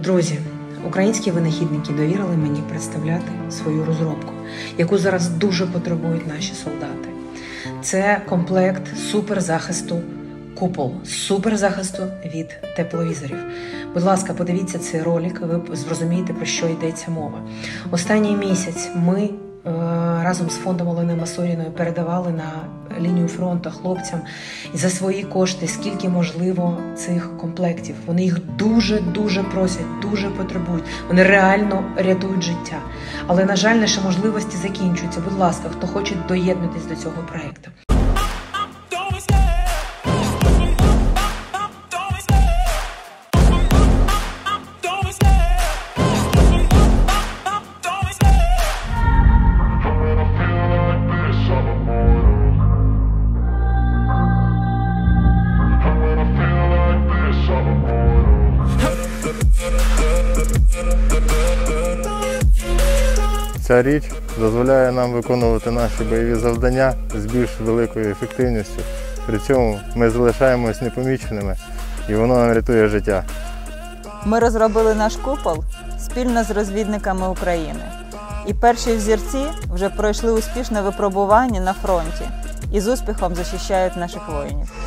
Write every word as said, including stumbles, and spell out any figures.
Друзі, українські винахідники довірили мені представляти свою розробку, яку зараз дуже потребують наші солдати. Це комплект суперзахисту купол, суперзахисту від тепловізорів. Будь ласка, подивіться цей ролик, ви зрозумієте, про що йдеться мова. Останній місяць ми е, разом з фондом Олени Масоріної передавали на лінію фронту хлопцям за свої кошти, скільки можливо цих комплектів. Вони їх дуже-дуже просять, дуже потребують. Вони реально рятують життя. Але, на жаль, наші можливості закінчуються. Будь ласка, хто хоче доєднатись до цього проєкту. Ця річ дозволяє нам виконувати наші бойові завдання з більш великою ефективністю. При цьому ми залишаємось непоміченими і воно нам рятує життя. Ми розробили наш купол спільно з розвідниками України. І перші взірці вже пройшли успішне випробування на фронті і з успіхом захищають наших воїнів.